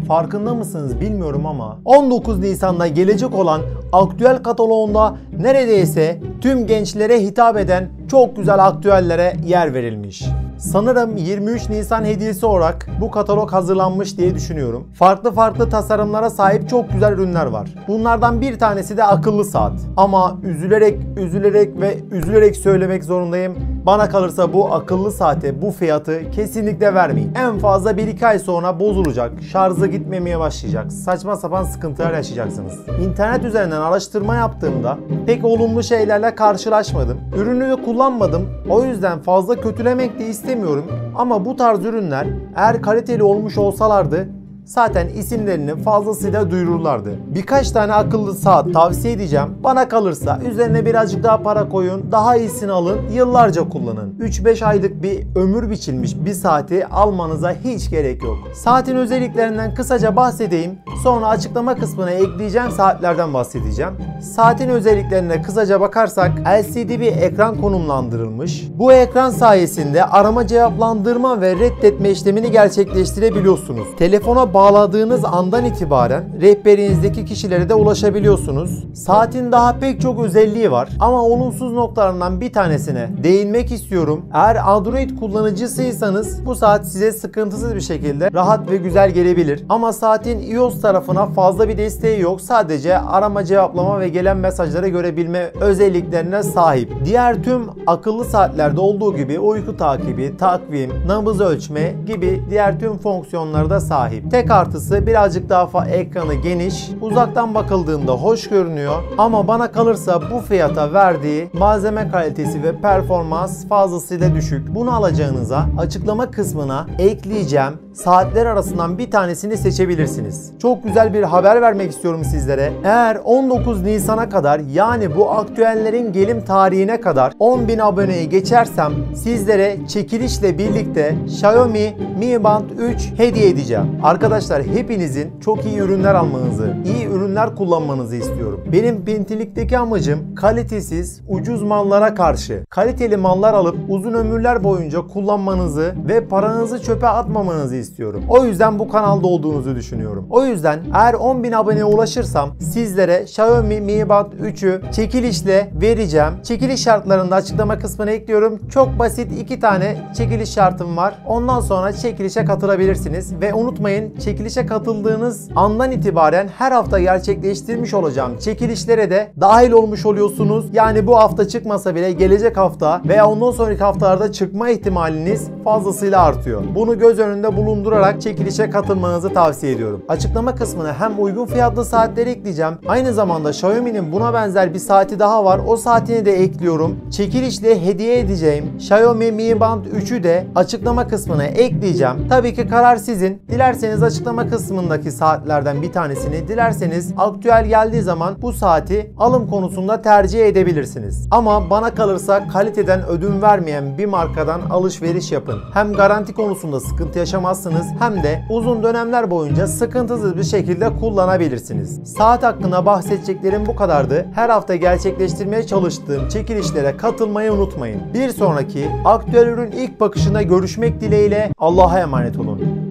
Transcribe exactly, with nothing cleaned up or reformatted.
farkında mısınız bilmiyorum ama on dokuz Nisan'da gelecek olan aktüel kataloğunda neredeyse tüm gençlere hitap eden çok güzel aktüellere yer verilmiş. Sanırım yirmi üç Nisan hediyesi olarak bu katalog hazırlanmış diye düşünüyorum. Farklı farklı tasarımlara sahip çok güzel ürünler var. Bunlardan bir tanesi de akıllı saat. Ama üzülerek, üzülerek ve üzülerek söylemek zorundayım. Bana kalırsa bu akıllı saate bu fiyatı kesinlikle vermeyin. En fazla bir iki ay sonra bozulacak, şarjı gitmemeye başlayacak, saçma sapan sıkıntılar yaşayacaksınız. İnternet üzerinden araştırma yaptığımda pek olumlu şeylerle karşılaşmadım. Ürünü de kullanmadım. O yüzden fazla kötülemek de istemiyorum. Ama bu tarz ürünler eğer kaliteli olmuş olsalardı zaten isimlerini fazlasıyla duyururlardı. Birkaç tane akıllı saat tavsiye edeceğim. Bana kalırsa üzerine birazcık daha para koyun, daha iyisini alın, yıllarca kullanın. üç beş aylık bir ömür biçilmiş bir saati almanıza hiç gerek yok. Saatin özelliklerinden kısaca bahsedeyim. Sonra açıklama kısmına ekleyeceğim saatlerden bahsedeceğim. Saatin özelliklerine kısaca bakarsak L C D bir ekran konumlandırılmış. Bu ekran sayesinde arama cevaplandırma ve reddetme işlemini gerçekleştirebiliyorsunuz. Telefona bağladığınız andan itibaren rehberinizdeki kişilere de ulaşabiliyorsunuz. Saatin daha pek çok özelliği var ama olumsuz noktalarından bir tanesine değinmek istiyorum. Eğer Android kullanıcısıysanız bu saat size sıkıntısız bir şekilde rahat ve güzel gelebilir. Ama saatin iOS tarafına fazla bir desteği yok. Sadece arama cevaplama ve gelen mesajları görebilme özelliklerine sahip. Diğer tüm akıllı saatlerde olduğu gibi uyku takibi, takvim, nabız ölçme gibi diğer tüm fonksiyonlara da sahip. Tek artısı birazcık daha fazla ekranı geniş, uzaktan bakıldığında hoş görünüyor ama bana kalırsa bu fiyata verdiği malzeme kalitesi ve performans fazlasıyla düşük. Bunu alacağınıza açıklama kısmına ekleyeceğim saatler arasından bir tanesini seçebilirsiniz. Çok güzel bir haber vermek istiyorum sizlere. Eğer on dokuz Nisan'a kadar, yani bu aktüellerin gelim tarihine kadar on bin aboneyi geçersem sizlere çekilişle birlikte Xiaomi Mi Band üç hediye edeceğim. Arkadaşlar hepinizin çok iyi ürünler almanızı, iyi ürünler kullanmanızı istiyorum. Benim Pintilik'teki amacım kalitesiz, ucuz mallara karşı kaliteli mallar alıp uzun ömürler boyunca kullanmanızı ve paranızı çöpe atmamanızı istiyorum. O yüzden bu kanalda olduğunuzu düşünüyorum. O yüzden eğer on bin aboneye ulaşırsam sizlere Xiaomi Mi Band üçü çekilişle vereceğim. Çekiliş şartlarını da açıklama kısmına ekliyorum. Çok basit iki tane çekiliş şartım var. Ondan sonra çekilişe katılabilirsiniz ve unutmayın, çekilişe katıldığınız andan itibaren her hafta gerçekleştirmiş olacağım çekilişlere de dahil olmuş oluyorsunuz. Yani bu hafta çıkmasa bile gelecek hafta veya ondan sonraki haftalarda çıkma ihtimaliniz fazlasıyla artıyor. Bunu göz önünde bulundurarak çekilişe katılmanızı tavsiye ediyorum. Açıklama kısmına hem uygun fiyatlı saatleri ekleyeceğim. Aynı zamanda Xiaomi'nin buna benzer bir saati daha var. O saatini de ekliyorum. Çekilişle hediye edeceğim Xiaomi Mi Band üçü de açıklama kısmına ekleyeceğim. Tabii ki karar sizin. Dilerseniz açıklama kısmındaki saatlerden bir tanesini, dilerseniz aktüel geldiği zaman bu saati alım konusunda tercih edebilirsiniz. Ama bana kalırsa kaliteden ödün vermeyen bir markadan alışveriş yapın. Hem garanti konusunda sıkıntı yaşamazsınız hem de uzun dönemler boyunca sıkıntısız bir şekilde kullanabilirsiniz. Saat hakkında bahsedeceklerim bu kadardı. Her hafta gerçekleştirmeye çalıştığım çekilişlere katılmayı unutmayın. Bir sonraki aktüel ürün ilk bakışında görüşmek dileğiyle Allah'a emanet olun.